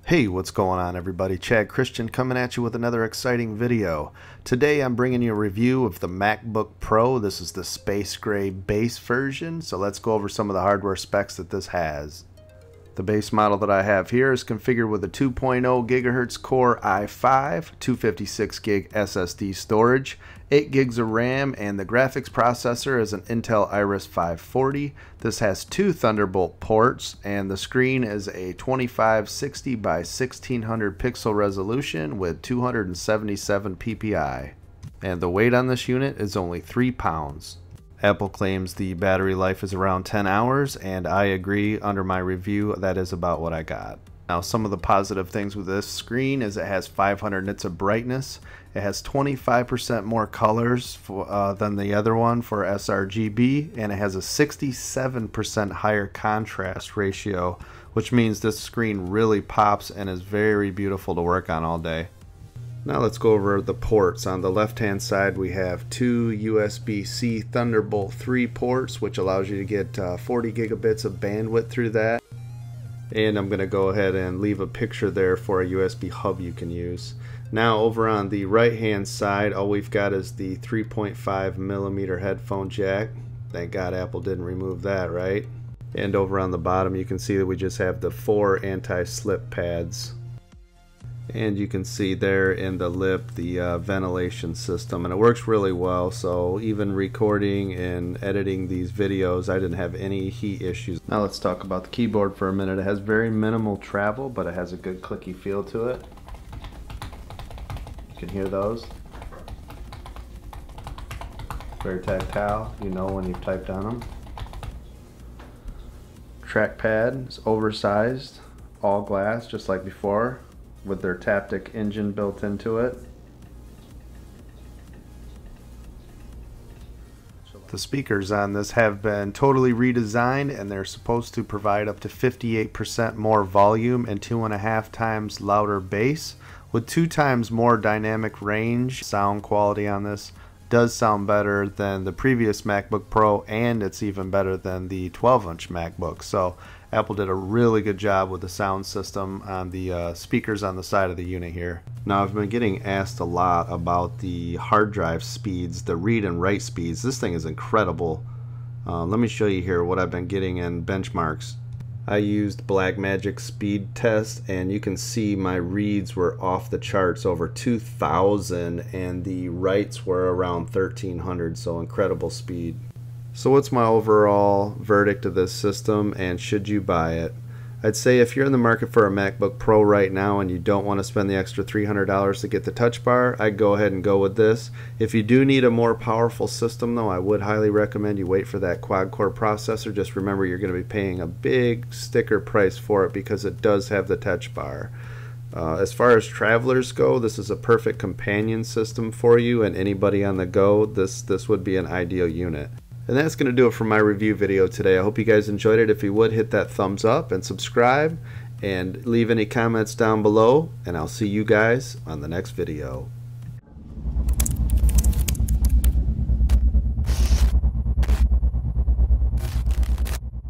Hey, what's going on everybody? Chad Christian coming at you with another exciting video. Today I'm bringing you a review of the MacBook Pro. This is the space gray base version, so let's go over some of the hardware specs that this has. The base model that I have here is configured with a 2.0 GHz Core i5, 256 gig SSD storage, 8 gigs of RAM, and the graphics processor is an Intel Iris 540. This has 2 Thunderbolt ports, and the screen is a 2560 by 1600 pixel resolution with 277 ppi. And the weight on this unit is only 3 pounds. Apple claims the battery life is around 10 hours, and I agree. Under my review, that is about what I got. Now, some of the positive things with this screen is it has 500 nits of brightness. It has 25% more colors than the other one for sRGB, and it has a 67% higher contrast ratio, which means this screen really pops and is very beautiful to work on all day. Now let's go over the ports. On the left hand side we have 2 USB-C Thunderbolt 3 ports, which allows you to get 40 gigabits of bandwidth through that. And I'm going to go ahead and leave a picture there for a USB hub you can use. Now over on the right hand side, all we've got is the 3.5mm headphone jack. Thank God Apple didn't remove that, right? And over on the bottom you can see that we just have the 4 anti-slip pads. And you can see there in the lip the ventilation system, and it works really well. So even recording and editing these videos, I didn't have any heat issues. Now let's talk about the keyboard for a minute. It has very minimal travel, but it has a good clicky feel to it. You can hear those. Very tactile, you know when you've typed on them. Trackpad is oversized, all glass, just like before, with their Taptic engine built into it. The speakers on this have been totally redesigned, and they're supposed to provide up to 58% more volume and 2.5 times louder bass, with 2 times more dynamic range. Sound quality on this does sound better than the previous MacBook Pro, and it's even better than the 12-inch MacBook. So Apple did a really good job with the sound system on the speakers on the side of the unit here. Now, I've been getting asked a lot about the hard drive speeds, the read and write speeds. This thing is incredible. Let me show you here what I've been getting in benchmarks. I used Blackmagic speed test, and you can see my reads were off the charts, over 2,000, and the writes were around 1,300, so incredible speed. So what's my overall verdict of this system, and should you buy it? I'd say if you're in the market for a MacBook Pro right now and you don't want to spend the extra $300 to get the touch bar, I'd go ahead and go with this. If you do need a more powerful system though, I would highly recommend you wait for that quad-core processor. Just remember you're going to be paying a big sticker price for it because it does have the touch bar. As far as travelers go, this is a perfect companion system for you, and anybody on the go, this would be an ideal unit. And that's going to do it for my review video today. I hope you guys enjoyed it. If you would, hit that thumbs up and subscribe and leave any comments down below, and I'll see you guys on the next video.